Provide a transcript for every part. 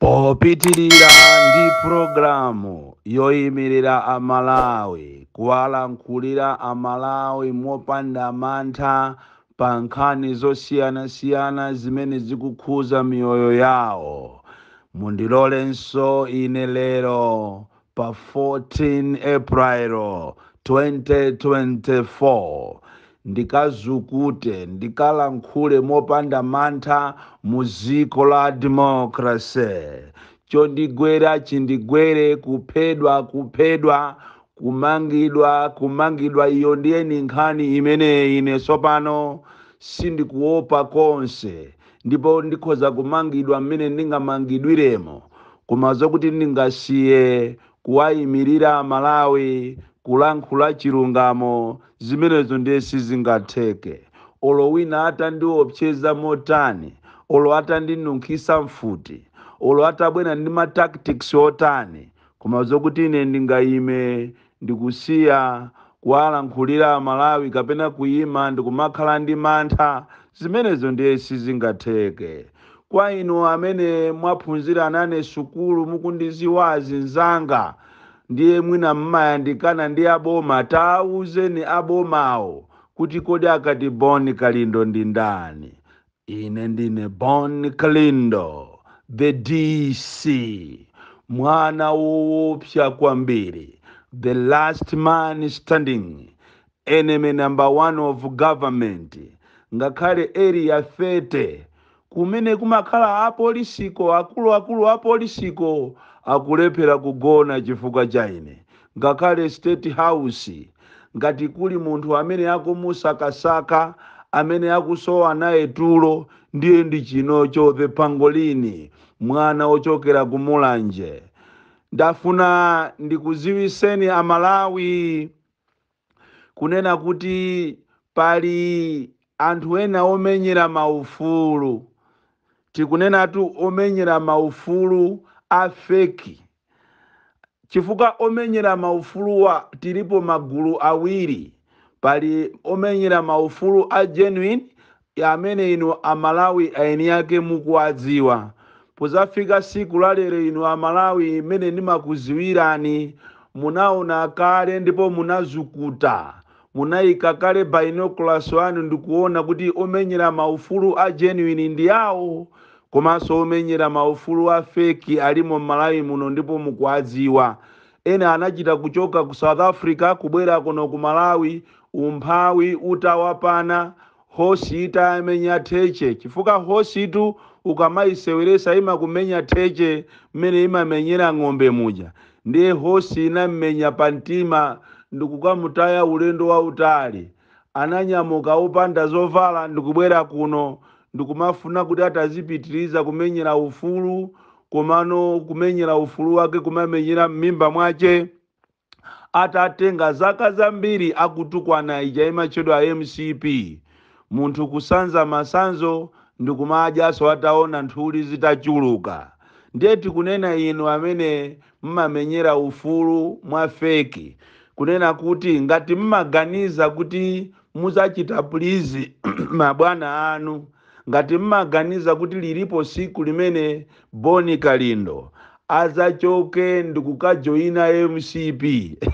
Popitirira ndi programu yoyimirira Amalawi kuwalankhulira Amalawi mopanda mantha pa nkhani zosiyanasiyana zimene zikukhuza miyoyo yawo. Mundilolenso ine lero pa 14 April 2024 ndikazukute ndikalankhule mopanda mantha mu dziko la democracy. Chondigwera chindigwere, kuphedwa kumangidwa, iyo ndiye nkhani imene ine tsopano sindikuopa konse, ndipo ndikhoza kumangidwa mmene ndingamangidwiremo, koma zokuti ndingasiye kuwayimirira Malawi kulankhula chilungamo zimenezo ndiye sizingatheke. Olo wina atandiopseza motani, olo atandinunkhisa mfuti, olo atabwera ndi ma tactics otani, koma zokuti ine ndingayime ndikusiya kuwalankhulira Malawi kapena kuyima ndikumakhala ndi mantha, zimenezo ndiye sizingatheke. Kwa inu amene mwaphunzira nane sukulu mukundiziwa zinzanga, ndiye mwina mmayandikana ndi aboma, tauzeni abomawo kuti kodi akati Boni Kalindo ndi ndani. Ine ndine Boni Kalindo, the DC, mwana woopsa kwambiri, the last man standing, enemy number 1 of government. Ngakhale area 30 kumene kumakhala apolisiko, akuluakulu apolisiko akulephera kugona chifukwa cha ine. Ngakhale State House ngati kuli munthu amene akumusakasaka, amene akusowa naye tulo, ndiye ndi chinocho the Pangolini, mwana ochokera kumulanje. Ndafuna ndikuziwiseni Amalawi kunena kuti pali anthu ena omenyera maufulu. Tikunena tu omenyera maufulu afeki. Chifukwa omenyera maufuluwa tilipo magulu awiri. Pali omenyera maufulu a genuine, amene inu Amalawi aeni yake mukuwadziwa. Pozafika siku lalero inu Amalawi imene ndimakuziwirani, munaona kale ndipo munazukuta. Munayika kale binoculars wanu ndikuona kuti omenyera maufulu a genuine ndi yawo, komanso omenyera maufulu a fake alimo Malawi muno ndipo mukuwadziwa. Ena anachita kuchoka ku South Africa kubwera kuno ku Malawi, umphawi utawapana, hosi itamenya theche. Chifukwa hosi itu ukamayiseweresa ima kumenya theche mmene imamenyera ng'ombe muja, ndiye hosi inamenya pantima ndikukamutaya ulendo wa utali. Ananyamuka opanda zovala ndikubwera kuno ndikumafuna kuti atazipitiriza kumenyera ufulu, komano kumenyera ufulu wake kumamenyera m'mimba mwache. Atatenga zaka zambiri akutukwana ija imachedwa MCP. Munthu kusanza masanzo ndikumadyaso ataona nthuli zitachuluka. Ndiye tikunena inu amene mmamenyera ufulu mwa feki, kunena kuti ngati mmaganiza kuti muzachita please mabwana anu, ngati mmaganiza kuti lilipo siku limene Boni Kalindo azachoke ndikukajoina MCP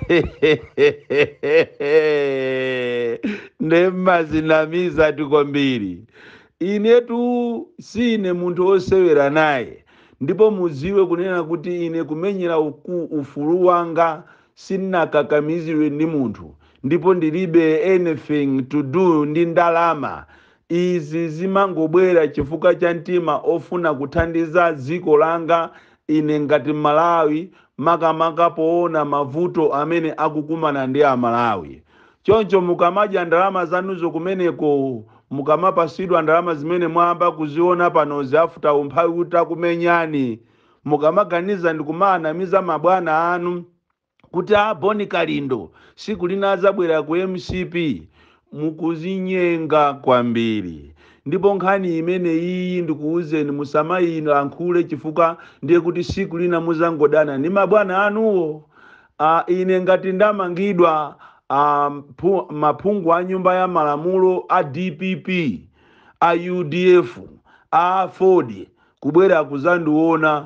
ndemmazinamiza tikombiri. Inetu sine munthu osewera naye, ndipo muziwe kunena kuti ine kumenyera ufulu wanga sinakakamizirwe ndi munthu, ndipo ndilibe anything to do ndi ndalama. Izi zimangobwera chifukwa cha mtima ofuna kuthandiza dziko langa ine ngati Malawi, makamaka poona mavuto amene akukumana ndi Amalawi. Choncho mukamadya ndalama zanuzo kumeneko, mukamapasidwa ndalama zimene mwamba kuziona panozi afuta umphawi utakumenyani, mukamaganiza ndikumanamiza mabwana anu kuti Boni Kalindo siku lina azabwera ku MCP, mukuzinyenga kwambiri. Ndipo nkhani imene iyi ndikuuzeni musamayilankhule chifukwa ndiye kuti siku lina muzangodana ni mabwana anuwo. Ine ngati ndamangidwa maphungu a nyumba ya malamulo a DPP, a UDF, a Ford kubwera kuzandiona,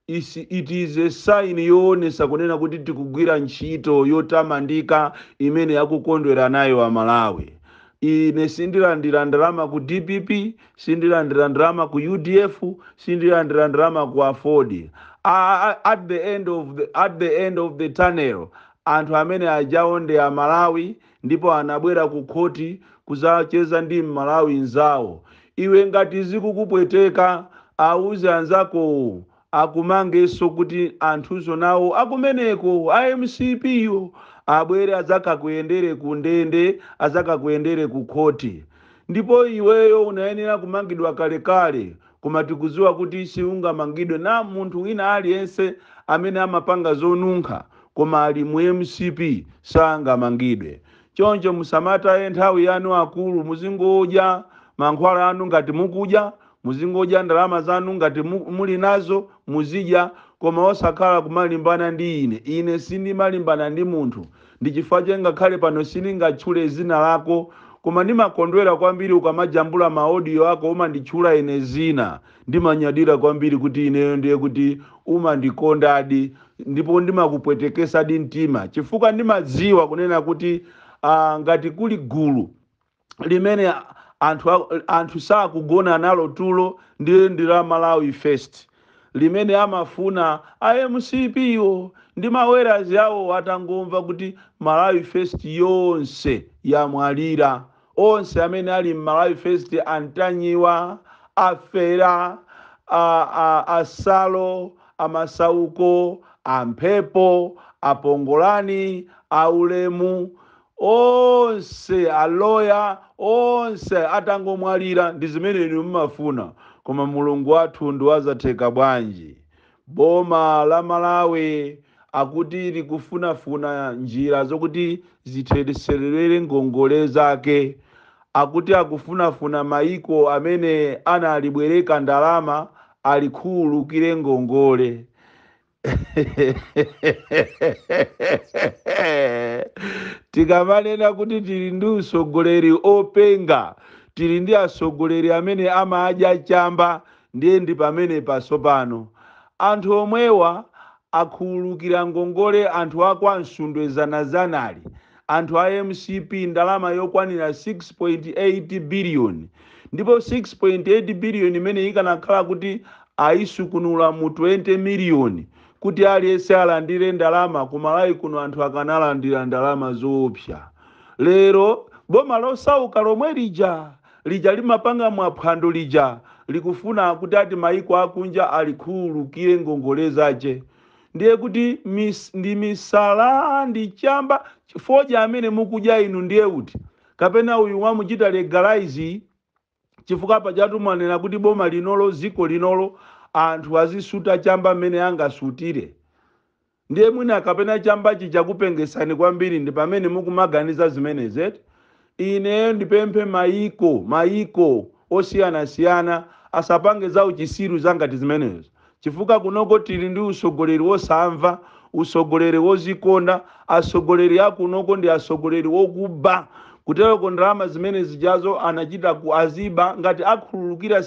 it is a sign yoonesa kunena kuti tikugwira ntchito yotamandika imene yakukondwera nayo Amalawi. Ine sindilandira ndalama ku DPP, sindilandira ndalama ku UDF, sindilandira ndalama ku Afford. At the end of the tunnel, anthu amene ajawo ndi Amalawi ndipo anabwera ku khoti kuzacheza ndi Malawi nzawo. Iwe ngati zikukupweteka auze anzako akumangeso kuti anthuzo nawo akumeneko IMCP yo abwere adzakakuyendere ku ndende, adzakakuyendere ku khoti. Ndipo iweyo unayenera kumangidwa kalekale, koma tikuziwa kuti siungamangidwe na munthu wina aliyense amene amapanga zonunkha, koma ali mu MCP sangamangidwe. Choncho musamataye nthawi yanu akulu, muzingodya mankhwala anu ngati mukudya, muzingodya ndalama zanu ngati muli nazo muzidya, koma osakhala kumalimbana ndi ine sindimalimbana ndi munthu. Ndi chifukwa chake ngakhale pano sindingatchule zina lako, koma ndimakondwera kwambiri ukamajambula maaudio ako umanditchula ine zina. Ndimanyadira kwambiri kuti ineyo ndiye kuti umandikondadi ndipo ndimakupwetekesadi mtima, chifukwa ndimadziwa kunena kuti ngati kuli gulu limene anthu sakugona nalo tulo ndiye ndila Malawi First, limene amafuna IMCP yo ndi mawerazi yawo atangomva kuti Malawi First yonse yamwalira. Onse amene ali Malawi First antanyiwa, afera, asalo, amasauko, amphepo, apongolani, aulemu, onse aloya, onse atangomwalira. Ndi zimene inu mumafuna, koma Mulungu wathu ndiwazatheka bwanji. Boma la Malawi akuti likufunafuna njira zokuti zithereserere ngongole zake, akuti akufunafuna maiko amene analibwereka ndalama alikhululukire ngongole. Tikamanena kuti tili ndi usogoleri openga, tili ndi asogoleri amene amadya chamba, ndiye ndi pamene pasopano anthu omwewa akhululukira ngongole anthu akwa Msundwe zanazanali, anthu a MCP ndalama yokwanira 6.8 billion, ndipo 6.8 billion imene ikanakhala kuti aisukunula mu 20 million kuti aliyense alandire ndalama. Ku Malawi kuno anthu akanalandira ndalama zoopsa. Lero boma losauka lomwe lija limapanga mwaphwando lija likufuna kuti ati maiko akunja alikhululukire ngongole zace. Ndiye kuti ndi misala ndi chamba foja amene mukudya inu ndiye kuti kapena uyu wamuchita legalize, chifukwa pajatu mwanena kuti boma linolo ziko linolo anthu azisuta chamba amene angasutire. Ndiye mwina kapena chamba chichakupengesani kwambiri, ndi pamene mukumaganiza zimene zeti. Ine ndipemphe maiko osiyana asapange za uchisiru zangati zimenezo, chifukwa kunoko tili ndi usogoleri wosamva, usogoleri wozikonda. Asogoleri akunoko ndi asogoleri wokuba, kutero ndalama zimene zijazo anachita ku aziba ngati akhululukira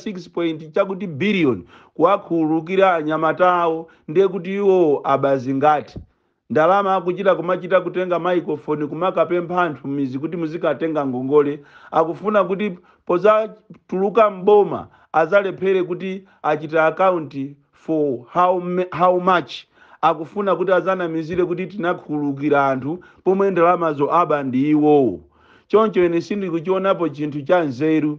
6 billion kuakhululukira anyamata awo, ndiye kuti iwo abazingati ndalama akuchita kumachita kutenga microphone kumakapempha anthu mizi kuti muzikatenga ngongole. Akufuna kuti poza tuluka mboma azalephere kuti achita account for how much. Akufuna kuti azanamizire kuti tinakhululukira anthu pomwe ndalamazo aba ndi iwowo. Choncho ine sindikuchionapo chinthu cha nzeru.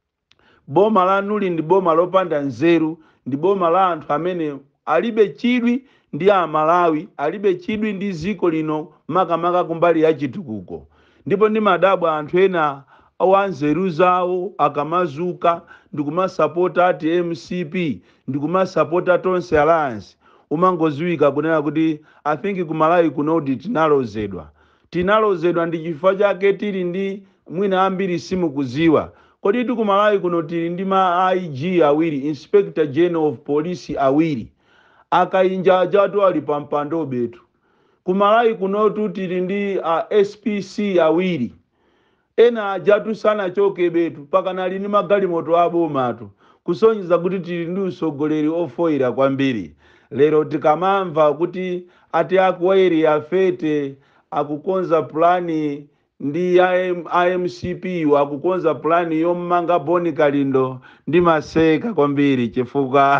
Boma lanuli ndi boma lopanda nzeru, ndi boma la anthu amene alibe chidwi ndi Amalawi, alibe chidwi ndi ziko lino makamaka kumbali ya chitukuko. Ndipo ndi madabwa anthu ena wanzeru zawo akamazuka ndikumasapota ati MCP, ndikumasapota Tonse Alliance, umangoziwika kunena kuti I think ku Malawi kunodi tinalozedwa ndi chifukwa chake tili ndi mwina ambiri simukuziwa. Kodi ku Malawi kuno tili ndi ma IG awiri, Inspector General of Police awiri, akainja ajatu ali pampando betu. Ku Malawi kuno tili ndi SPC awiri, ena ajatu sana choke betu paka nali ni magalimoto abomatu, kusonyeza kuti tili ndi usogoleri ofoira kwambiri. lero tikamamva kuti ati akuwairi afete akukonza plani ndi IMCP akukonza plani yomanga Boni Kalindo, ndimaseka kwambiri chifukwa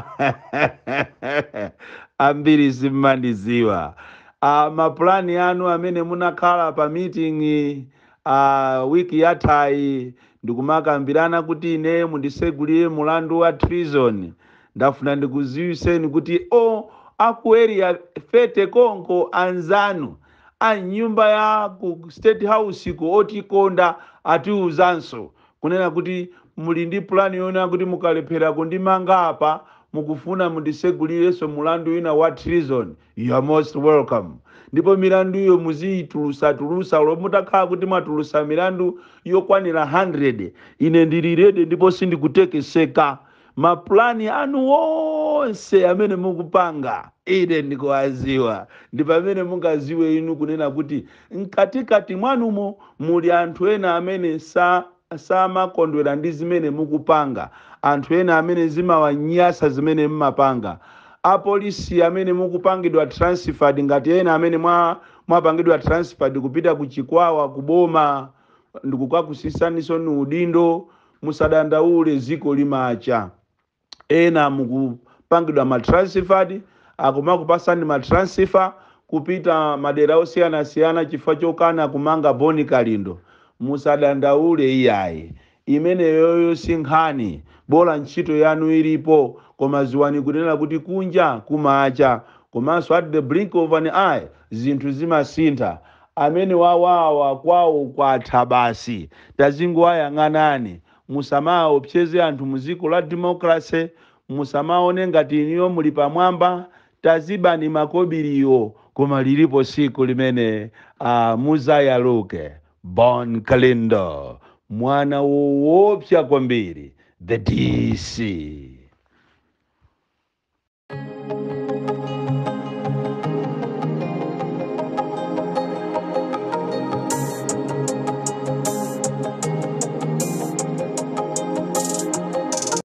ambiri simmandiziwa. Maplani anu amene munakhala pa meeting wiki yathayi ndikumakambirana kuti ine mundisegulire mulandu wa treason. Ndafuna ndikuziwiseni kuti akuwairi afete konko anzanu anyumba ya ku State House ku otikonda atiuzanso kunena kuti muli ndi plani yona kuti mukalephera kundimanga apa mukufuna mundisegulireso mulandu wina wa treason. You are most welcome. Ndipo milandu iyo muzitulusa lo mutakhala kuti mwatulusa milandu yokwanira 100 ine ndilirede ndipo sindikutekeseka. Maplani anu wonse amene mukupanga ine ndikuwaziwa, ndipo amene mungaziwe inu kunena kuti mkatikati mwanumo muli anthu ena amene samakondwera ndi zimene mukupanga, anthu ena amene zimawanyasa zimene mmapanga, apolisi amene mukupangidwa transferred ngati ena amene mwapangidwa transferred kupita ku Chikwawa kuboma ndikukakusisaniso ni udindo. Musadandaule, ziko limacha. Ena mukupangidwa matransferred akumakupasani matransfer kupita madera osiyana chifukwa chokana kumanga Boni Kalindo. Musadandaule iyayi, imene yoyo sinkhani, bola ntchito yanu ilipo, koma ziwani kunena kuti kunja kumacha, komanso at the blink of an eye zinthu zimasintha. Amene wawawa kwawo kwatha basi, tazingowayang'anani. Musamaopseze anthu muziko la democracy, musamaone ngati iniyo muli pamwamba, tazibani makobiriyo, koma lilipo siku limene muzayaluke. Boni Kalindo, mwana woopsa kwambiri, the DC.